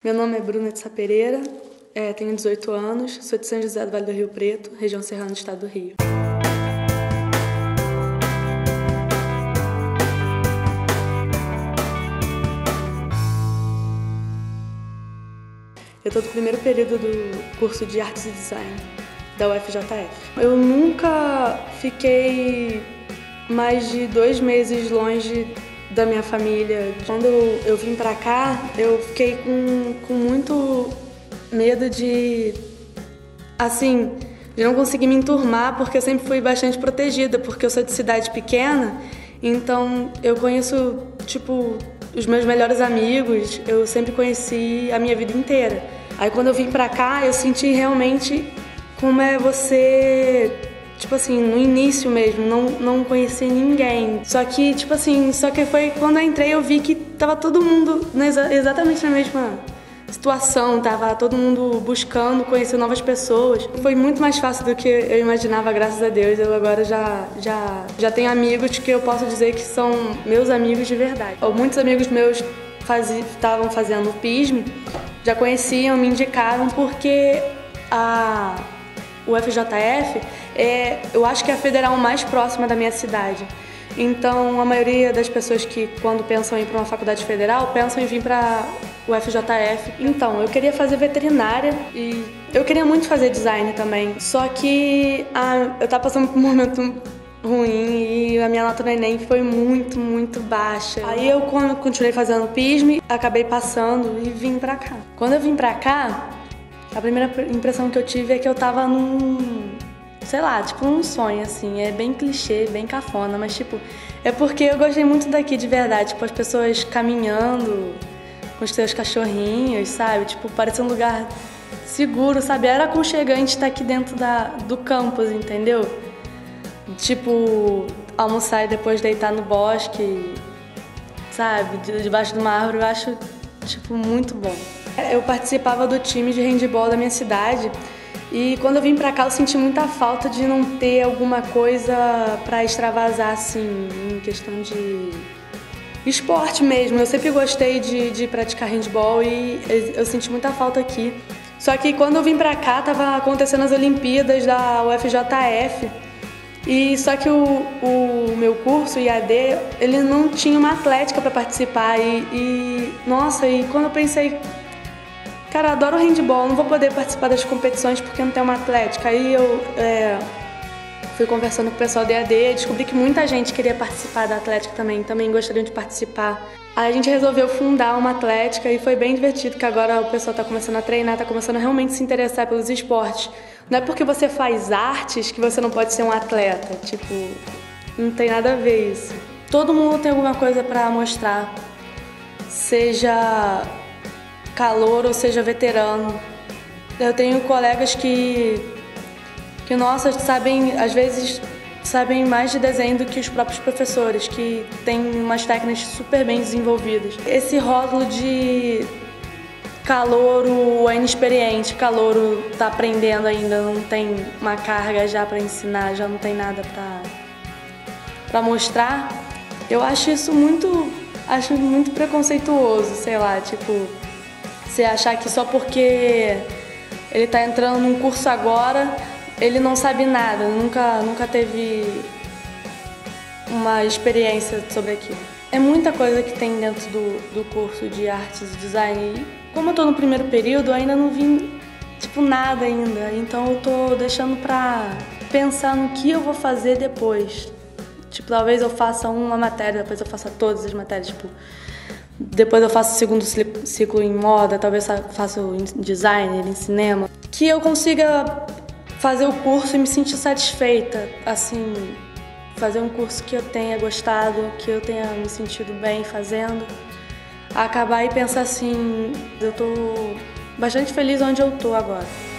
Meu nome é Bruna de Sá Pereira, tenho 18 anos, sou de São José do Vale do Rio Preto, região serrana do estado do Rio. Eu estou no primeiro período do curso de Artes e Design da UFJF. Eu nunca fiquei mais de 2 meses longe da minha família. Quando eu vim pra cá, eu fiquei com muito medo de não conseguir me enturmar, porque eu sempre fui bastante protegida, porque eu sou de cidade pequena, então eu conheço, os meus melhores amigos, eu sempre conheci a minha vida inteira. Aí quando eu vim pra cá, eu senti realmente como é você, no início mesmo, não conhecer ninguém. Só que foi quando eu entrei, eu vi que tava todo mundo exatamente na mesma situação, tava todo mundo buscando conhecer novas pessoas. Foi muito mais fácil do que eu imaginava, graças a Deus. Eu agora já tenho amigos que eu posso dizer que são meus amigos de verdade. Muitos amigos meus estavam fazendo PISM, já conheciam, me indicaram, porque a UFJF eu acho que é a federal mais próxima da minha cidade. Então, a maioria das pessoas que, quando pensam em ir para uma faculdade federal, pensam em vir para o UFJF. Então, eu queria fazer veterinária e eu queria muito fazer design também. Só que eu estava passando por um momento ruim e a minha nota no Enem foi muito, muito baixa. Aí eu continuei fazendo PISM, acabei passando e vim para cá. Quando eu vim para cá, a primeira impressão que eu tive é que eu tava num sonho, assim. É bem clichê, bem cafona, mas, é porque eu gostei muito daqui de verdade. As pessoas caminhando com os seus cachorrinhos, sabe? Parecia um lugar seguro, sabe? Era aconchegante estar aqui dentro do campus, entendeu? Almoçar e depois deitar no bosque, sabe? Debaixo de uma árvore, eu acho, muito bom. Eu participava do time de handball da minha cidade e quando eu vim pra cá eu senti muita falta de não ter alguma coisa pra extravasar, assim, em questão de esporte mesmo. Eu sempre gostei de praticar handball e eu senti muita falta aqui. Só que quando eu vim pra cá tava acontecendo as Olimpíadas da UFJF e só que o meu curso, IAD, ele não tinha uma atlética pra participar e quando eu pensei, cara, eu adoro handball, não vou poder participar das competições porque não tem uma atlética. Aí eu fui conversando com o pessoal do EAD, descobri que muita gente queria participar da atlética também gostariam de participar. Aí a gente resolveu fundar uma atlética e foi bem divertido, que agora o pessoal tá começando a treinar, tá começando a realmente se interessar pelos esportes. Não é porque você faz artes que você não pode ser um atleta, não tem nada a ver isso. Todo mundo tem alguma coisa pra mostrar, seja calouro ou seja veterano. Eu tenho colegas que às vezes sabem mais de desenho do que os próprios professores, que têm umas técnicas super bem desenvolvidas. Esse rótulo de calouro é inexperiente, calouro tá aprendendo ainda, não tem uma carga já para ensinar, já não tem nada para mostrar. Eu acho isso muito preconceituoso, sei lá, você achar que só porque ele tá entrando num curso agora, ele não sabe nada, nunca teve uma experiência sobre aquilo. É muita coisa que tem dentro do curso de artes e design. E como eu tô no primeiro período, eu ainda não vi, nada ainda. Então eu tô deixando pra pensar no que eu vou fazer depois. Talvez eu faça uma matéria, depois eu faça todas as matérias, depois eu faço o segundo ciclo em moda, talvez faça em design, em cinema. Que eu consiga fazer o curso e me sentir satisfeita, fazer um curso que eu tenha gostado, que eu tenha me sentido bem fazendo. Acabar e pensar eu tô bastante feliz onde eu tô agora.